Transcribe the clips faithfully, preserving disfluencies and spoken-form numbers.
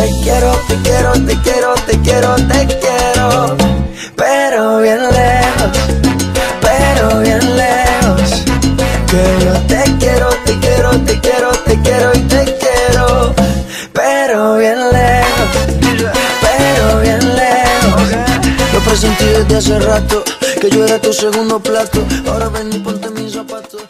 quiero, te quiero, te quiero, te quiero, te quiero, pero bien lejos, pero bien lejos. Que yo te quiero, te quiero, te quiero, te quiero y te quiero, pero bien lejos, pero bien lejos. Lo presentí desde hace rato, que yo era tu segundo plato. Ahora ven y ponte mis zapatos.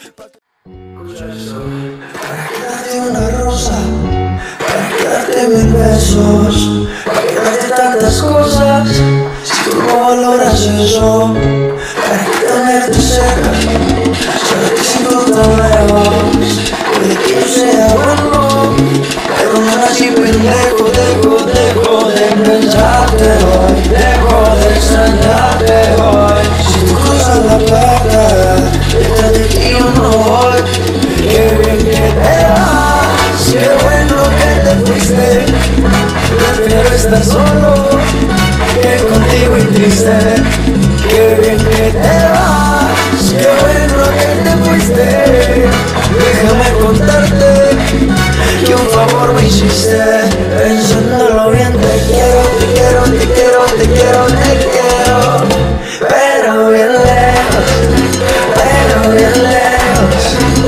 Para quedarte una rosa, para quedarte mil besos, para quedarte tantas cosas, si tú no valoras eso. Para tenerte cerca, solo te siento tan lejos. Puede que yo sea bueno, pero no nací pendejo. Dejo, dejo de pensarte hoy, dejo de extrañarte hoy. Si tú cruzas la puerta, detrás de ti yo no voy. Qué bien que te vas, qué bueno que te fuiste. Prefiero estar solo que contigo y triste. Qué bien que te vas, qué bueno que te fuiste. Déjame contarte que un favor me hiciste. Pensándolo bien, te quiero, te quiero, te quiero, te quiero, te quiero, pero bien lejos, pero bien lejos.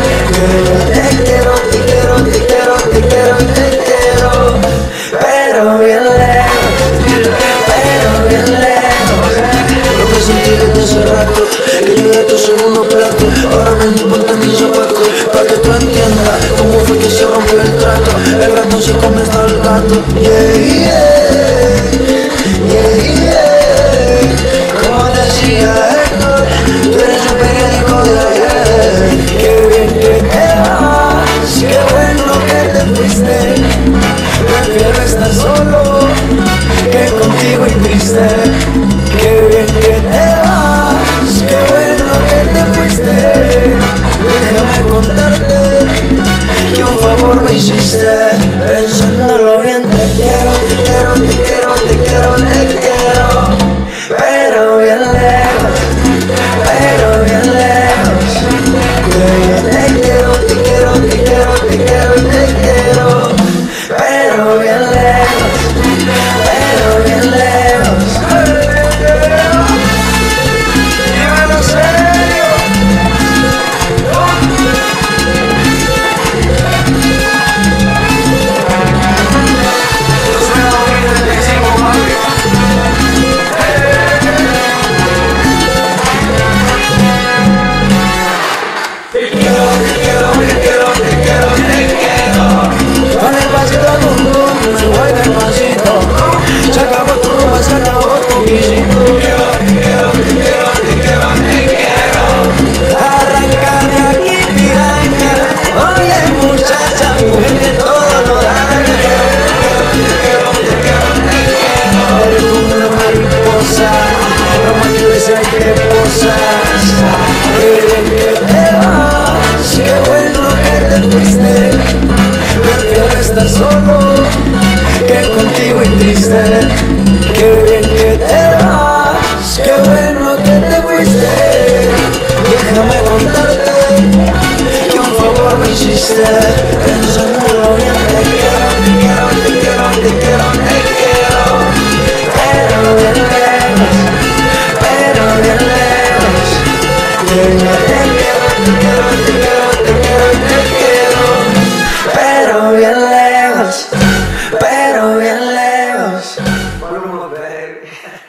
Te quiero, te quiero, te quiero, te quiero, te quiero, pero bien lejos, pero bien lejos. Lo que sentí desde hace rato, que yo era tu segundo plato. Ahora ven y ponte mis zapatos, para que tú entiendas cómo fue que se rompió el trato. El ratón se come hasta el gato. Yeah, yeah, yeah, yeah. Como decía Héctor, tú eres un periódico de ayer. Qué bien que te vas, qué bueno que te fuiste. Prefiero estar solo que contigo y triste. Qué bien que te vas, qué bueno que te fuiste. Déjame contarte que un favor me hiciste. Pensándolo bien, te quiero, te quiero, te quiero, te quiero, te quiero, pero bien lejos, pero bien lejos. Te quiero, te quiero, te quiero, te quiero, te quiero, pero bien lejos, pero bien lejos. Dímelo serio. Solo que contigo y triste. Qué bien que te vas, qué bueno que te fuiste. Déjame contarte que un favor me hiciste. Pensándolo bien, te quiero, te quiero, te quiero, te quiero, te quiero, pero bien lejos, pero bien lejos. Que yo te quiero, te quiero, te quiero, te quiero, te quiero, pero bien lejos, pero bien lejos. One more, baby.